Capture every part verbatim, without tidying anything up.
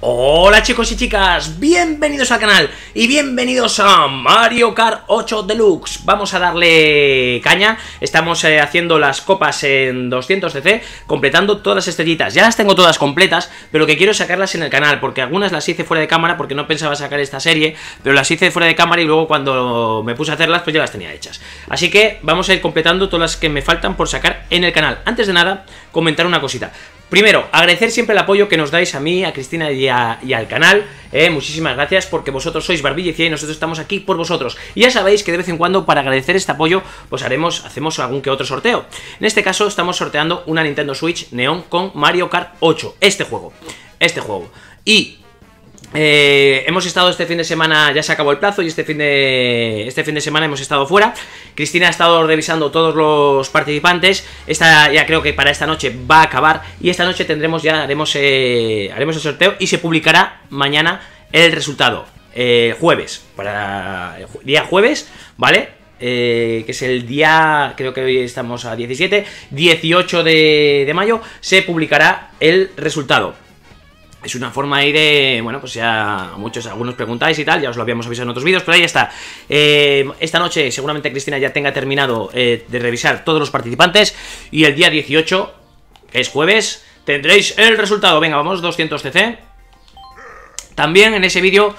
Hola chicos y chicas, bienvenidos al canal y bienvenidos a Mario Kart ocho Deluxe. Vamos a darle caña, estamos eh, haciendo las copas en doscientos C C, completando todas las estrellitas. Ya las tengo todas completas, pero lo que quiero es sacarlas en el canal, porque algunas las hice fuera de cámara porque no pensaba sacar esta serie, pero las hice fuera de cámara y luego cuando me puse a hacerlas pues ya las tenía hechas. Así que vamos a ir completando todas las que me faltan por sacar en el canal. Antes de nada, comentar una cosita. Primero, agradecer siempre el apoyo que nos dais a mí, a Cristina y, a, y al canal, eh, muchísimas gracias porque vosotros sois Barbilla y nosotros estamos aquí por vosotros. Y ya sabéis que de vez en cuando para agradecer este apoyo pues haremos, hacemos algún que otro sorteo. En este caso estamos sorteando una Nintendo Switch Neon con Mario Kart ocho, este juego, este juego. Y... Eh, hemos estado este fin de semana, ya se acabó el plazo y este fin de este fin de semana hemos estado fuera. Cristina ha estado revisando todos los participantes. Esta ya creo que para esta noche va a acabar y esta noche tendremos ya haremos eh, haremos el sorteo y se publicará mañana el resultado, eh, jueves, para el día jueves, ¿vale? Eh, que es el día, creo que hoy estamos a diecisiete, dieciocho de, de mayo, se publicará el resultado. Es una forma ahí de, bueno, pues ya muchos, algunos preguntáis y tal, ya os lo habíamos avisado en otros vídeos, pero ahí está. Eh, esta noche seguramente Cristina ya tenga terminado eh, de revisar todos los participantes y el día dieciocho, que es jueves, tendréis el resultado. Venga, vamos, doscientos C C. También en ese vídeo,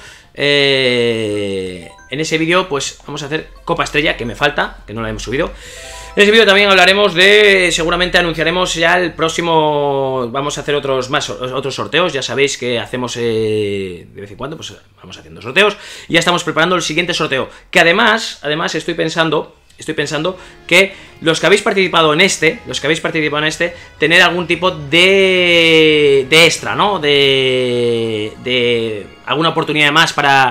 eh, en ese vídeo pues vamos a hacer Copa Estrella, que me falta, que no la hemos subido. En ese vídeo también hablaremos de, seguramente anunciaremos ya el próximo, vamos a hacer otros más otros sorteos, ya sabéis que hacemos eh, de vez en cuando, pues vamos haciendo sorteos, y ya estamos preparando el siguiente sorteo, que además, además estoy pensando, estoy pensando que los que habéis participado en este, los que habéis participado en este, tener algún tipo de, de extra, ¿no? De, de alguna oportunidad más para,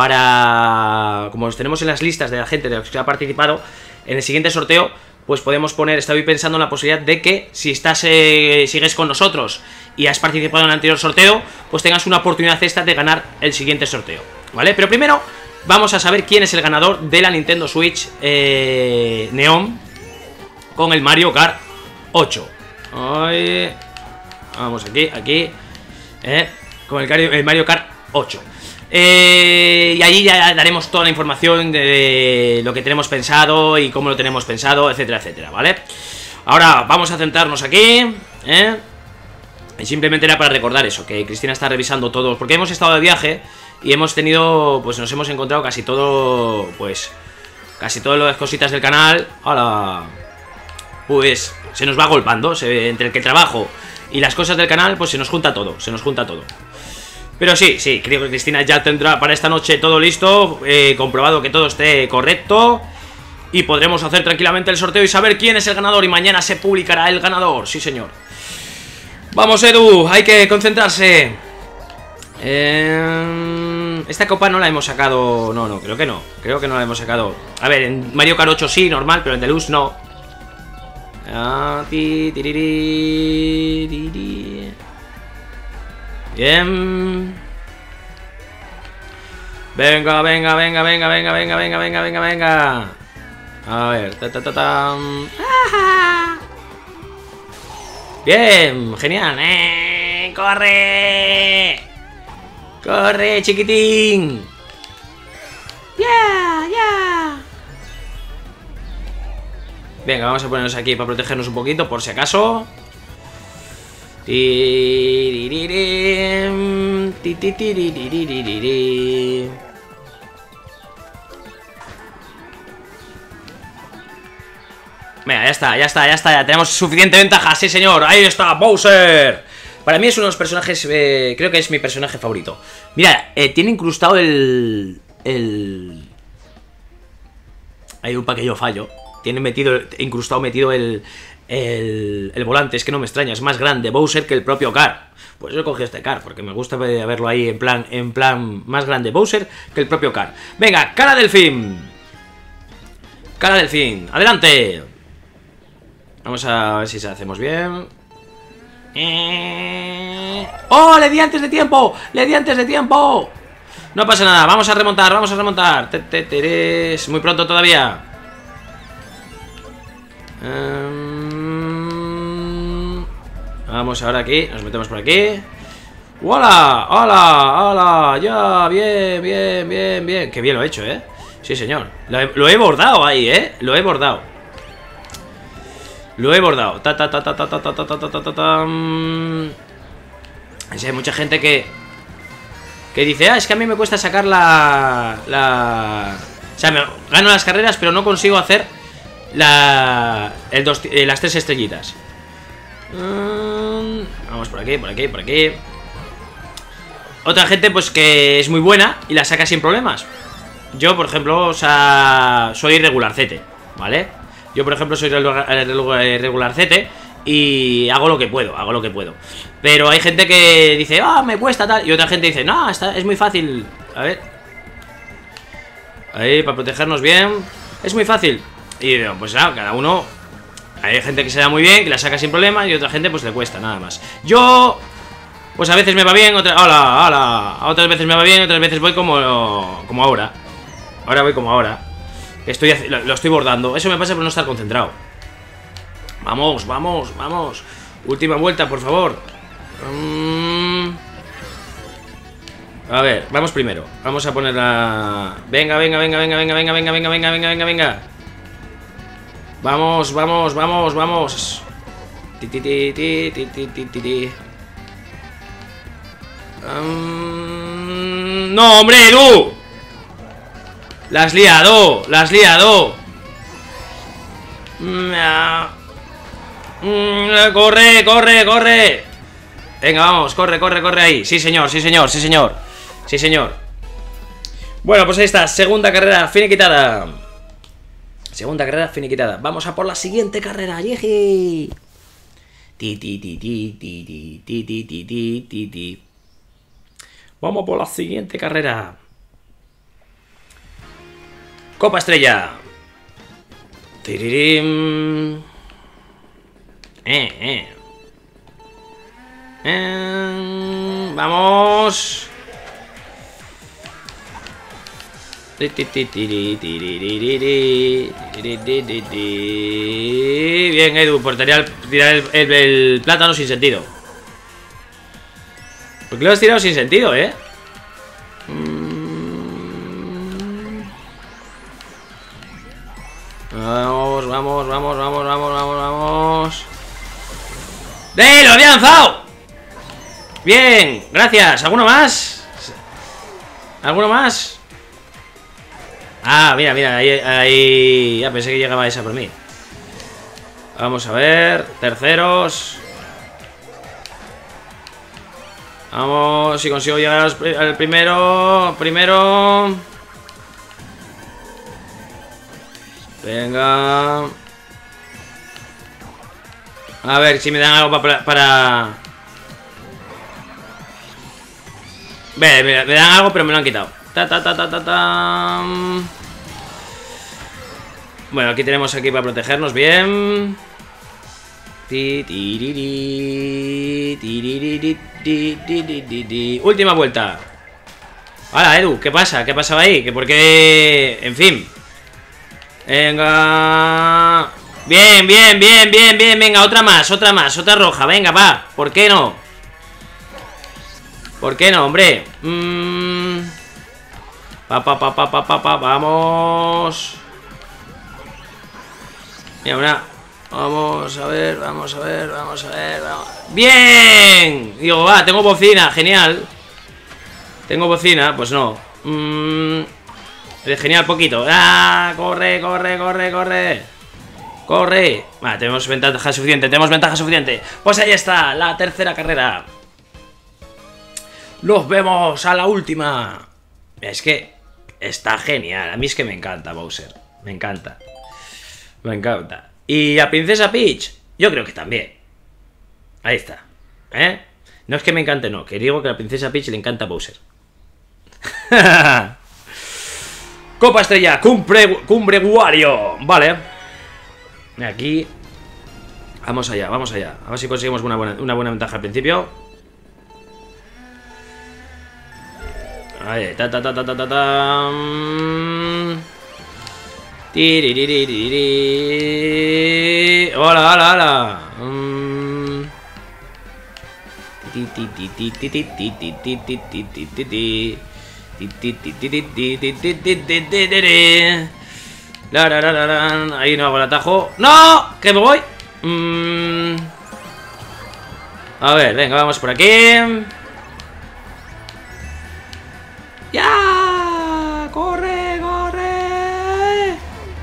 para, como los tenemos en las listas de la gente de los que ha participado, en el siguiente sorteo, pues podemos poner, estoy pensando en la posibilidad de que si estás, eh, sigues con nosotros y has participado en el anterior sorteo, pues tengas una oportunidad esta de ganar el siguiente sorteo, ¿vale? Pero primero vamos a saber quién es el ganador de la Nintendo Switch eh, Neon con el Mario Kart ocho. Ay, vamos aquí, aquí, eh, con el, el Mario Kart ocho. Eh, y allí ya daremos toda la información de lo que tenemos pensado y cómo lo tenemos pensado, etcétera, etcétera, ¿vale? Ahora vamos a centrarnos aquí, ¿eh? Y simplemente era para recordar eso, que Cristina está revisando todo, porque hemos estado de viaje y hemos tenido, pues nos hemos encontrado casi todo, pues, casi todas las cositas del canal. Ahora, pues, se nos va agolpando, se, entre el que trabajo y las cosas del canal, pues se nos junta todo, se nos junta todo. Pero sí, sí, creo que Cristina ya tendrá para esta noche todo listo, eh, comprobado que todo esté correcto y podremos hacer tranquilamente el sorteo y saber quién es el ganador y mañana se publicará el ganador, sí señor. Vamos Edu, hay que concentrarse. eh, Esta copa no la hemos sacado, no, no, creo que no, creo que no la hemos sacado. A ver, en Mario Kart ocho sí, normal, pero en Deluxe no. Ah, ti, tiriri, tiriri. Bien. Venga, venga, venga, venga, venga, venga, venga, venga, venga, venga. A ver, ta, ta, ta, ta. Bien, genial. ¡Eh! ¡Corre! ¡Corre, chiquitín! ¡Ya, ya! Venga, vamos a ponernos aquí para protegernos un poquito, por si acaso. Venga, ya está, ya está, ya está, ya tenemos suficiente ventaja, sí señor, ahí está, Bowser. Para mí es uno de los personajes, eh, creo que es mi personaje favorito. Mira, eh, tiene incrustado el... el... Hay un pequeño fallo. Tiene metido, incrustado metido el... El, el volante, es que no me extraña, es más grande Bowser que el propio Kart. Pues yo cogí este Kart porque me gusta verlo ahí en plan, en plan más grande Bowser que el propio Kart. Venga, cara del fin. Cara del fin, adelante. Vamos a ver si se hacemos bien. ¡Oh! Le di antes de tiempo, le di antes de tiempo. No pasa nada, vamos a remontar, vamos a remontar. Es muy pronto todavía. Um... Vamos ahora aquí, nos metemos por aquí. ¡Hola! ¡Hola! ¡Hola! ¡Ya! Bien, bien, bien, bien. Qué bien lo he hecho, ¿eh? Sí, señor. Lo he, lo he bordado ahí, ¿eh? Lo he bordado. Lo he bordado. Ta, ta, ta, ta, ta, ta, ta, ta, ta, ta, ta, ta. Sí, hay mucha gente que... Que dice, ah, es que a mí me cuesta sacar la... La... O sea, me gano las carreras, pero no consigo hacer la... El dos, eh, las tres estrellitas. Um, vamos por aquí, por aquí, por aquí. Otra gente, pues, que es muy buena y la saca sin problemas. Yo, por ejemplo, o sea, soy regularcete, ¿vale? Yo, por ejemplo, soy regularcete y hago lo que puedo, hago lo que puedo. Pero hay gente que dice, ah, me cuesta tal. Y otra gente dice, no, está, es muy fácil. A ver. Ahí, para protegernos bien. Es muy fácil. Y digo, pues nada, cada uno. Hay gente que se da muy bien, que la saca sin problema. Y otra gente pues le cuesta, nada más. Yo, pues a veces me va bien, otra, hola, hola. Otras veces me va bien, otras veces voy como, como ahora. Ahora voy como ahora. Estoy, lo, lo estoy bordando. Eso me pasa por no estar concentrado. Vamos, vamos, vamos. Última vuelta, por favor. um... A ver, vamos primero. Vamos a poner la... Venga, venga, venga, venga, venga, venga, venga, venga, venga, venga, venga, venga. Vamos, vamos, vamos, vamos. Ti, ti, ti, ti, ti, ti, ti, ti. Um... No, hombre, tú. La has liado, la has liado. Corre, corre, corre. Venga, vamos, corre, corre, corre ahí. Sí, señor, sí, señor, sí, señor. Sí, señor. Bueno, pues ahí está, segunda carrera finiquitada. Segunda carrera finiquitada. Vamos a por la siguiente carrera. ¡Yeji! Ti, ti, ti, ti, ti, ti, ti, ti, ti, ti, ti, ti. Vamos por la siguiente carrera. Copa Estrella. Tiririm. Eh, eh. eh. Vamos. Bien, Edu, por tirar, tirar el, el, el plátano sin sentido. ¿Por qué lo has tirado sin sentido, eh? Vamos, vamos, vamos, vamos, vamos, vamos, vamos. ¡Eh! ¡Lo había lanzado! Bien, gracias. ¿Alguno más? ¿Alguno más? Ah, mira, mira, ahí, ahí... Ya pensé que llegaba esa por mí. Vamos a ver. Terceros. Vamos, si consigo llegar al primero. Primero. Venga. A ver si me dan algo para... para... Ve, me, me dan algo, pero me lo han quitado. Ta, ta, ta, ta, ta, ta. Bueno, aquí tenemos aquí para protegernos bien. Ti, ti, ti, ti, ti, ti, ti, ti, ti, ti. Última vuelta. Hola, Edu, ¿qué pasa? ¿Qué pasaba ahí? ¿Que por qué? En fin. Venga. Bien, bien, bien, bien, bien. Venga, otra más, otra más, otra roja. Venga, va. ¿Por qué no? ¿Por qué no, hombre? Mmm... Pa, pa, pa, pa, pa, pa, pa, vamos. Mira, una. Vamos a ver, vamos a ver, vamos a ver, vamos. ¡Bien! Digo, va, tengo bocina, genial. Tengo bocina, pues no. Mmm. Genial, poquito. ¡Ah! Corre, corre, corre, corre. Corre. Vale, tenemos ventaja suficiente, tenemos ventaja suficiente. Pues ahí está, la tercera carrera. Nos vemos a la última. Es que está genial. A mí es que me encanta Bowser. Me encanta. Me encanta. Y a Princesa Peach, yo creo que también. Ahí está. ¿Eh? No es que me encante, no. Que digo que a la Princesa Peach le encanta Bowser. Copa Estrella, cumbre, cumbre Wario. Vale. Aquí. Vamos allá, vamos allá. A ver si conseguimos una buena, una buena ventaja al principio. Ahí, ta ta ta ta ta ta ta. Tiriririri. Hola, hola, hola. Mm. Ti, Ahí no hago el atajo. ¡No! ¡Que me voy! Mm. A ver, venga, vamos por aquí. ¡Ya! ¡Corre, corre!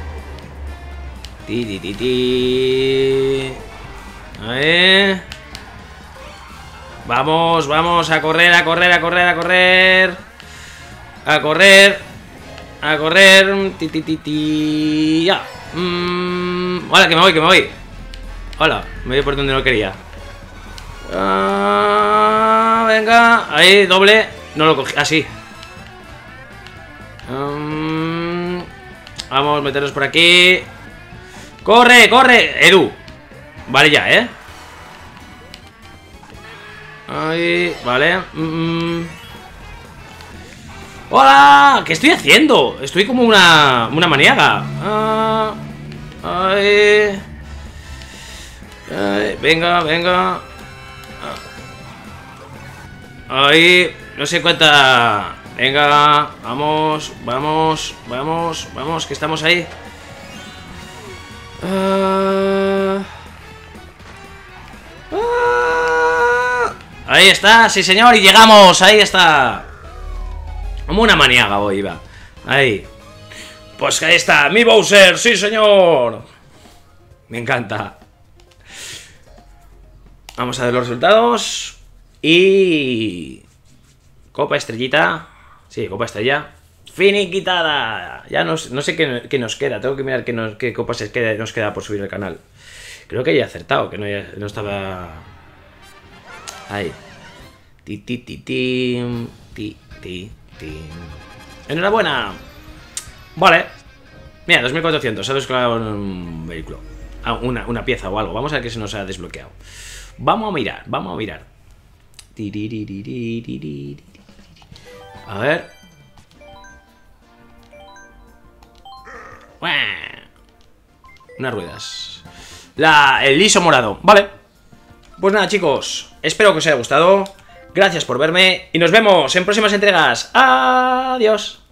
Ti, ti, ti, ti. A ver. Vamos, vamos a correr, a correr, a correr, a correr. A correr. A correr. Ti, ti, ti, ti. Ya. Mm. Hola, que me voy, que me voy. Hola, me voy por donde no quería. Ah, venga. Ahí, doble. No lo cogí. Así. Ah, um, vamos a meternos por aquí. ¡Corre, corre! Edu. Vale ya, ¿eh? Ahí, vale. Mm. ¡Hola! ¿Qué estoy haciendo? Estoy como una, una maniaga. Ah, ahí. Ahí. Venga, venga. Ahí. No sé cuánta. Venga, vamos, vamos, vamos, vamos, que estamos ahí. Uh... Uh... Ahí está, sí señor, y llegamos, ahí está. Como una maniaga hoy iba. Ahí. Pues ahí está, mi Bowser, sí señor. Me encanta. Vamos a ver los resultados. Y... Copa estrellita. Sí, copa estrella. Finiquitada. Ya no, no sé qué, qué nos queda. Tengo que mirar qué, nos, qué copas es que nos queda por subir al canal. Creo que ya he acertado, que no, no estaba... Ahí. Ti, ti, ti, ti, ti, ti, ti. Enhorabuena. Vale. Mira, dos mil cuatrocientos. Se ha descolgado un vehículo. Ah, una, una pieza o algo. Vamos a ver qué se nos ha desbloqueado. Vamos a mirar, vamos a mirar. A ver. Unas ruedas. La, el liso morado. Vale. Pues nada, chicos. Espero que os haya gustado. Gracias por verme. Y nos vemos en próximas entregas. Adiós.